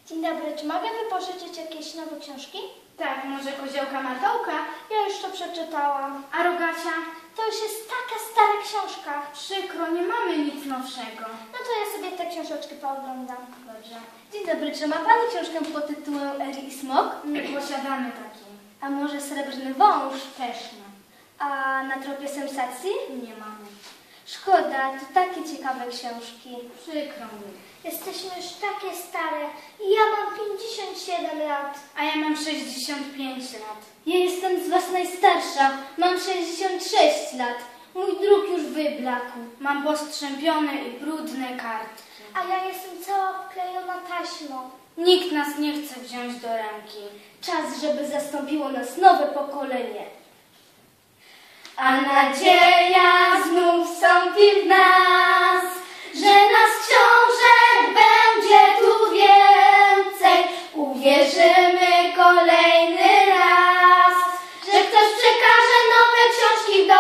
Dzień dobry, czy mogę wypożyczyć jakieś nowe książki? Tak, może Koziołka Matołka? Ja już to przeczytałam. A Rogacia? To już jest taka stara książka. Przykro, nie mamy nic nowszego. No to ja sobie te książeczki pooglądam. Dobrze. Dzień dobry, czy ma Pani książkę pod tytułem Eri i Smok? Nie posiadamy takiej. A może Srebrny Wąż? Też nie. A Na tropie sensacji? Nie mamy. Szkoda, to takie ciekawe książki. Przykro mi. Jesteśmy już takie stare. Ja mam 57 lat. A ja mam 65 lat. Ja jestem z Was najstarsza. Mam 66 lat. Mój druk już wyblakł. Mam postrzępione i brudne kartki. A ja jestem cała wklejona taśmą. Nikt nas nie chce wziąć do ręki. Czas, żeby zastąpiło nas nowe pokolenie. A nadzieja znów wstąpi w nas, że nas książek będzie tu więcej. Uwierzymy kolejny raz, że ktoś przekaże nowe książki do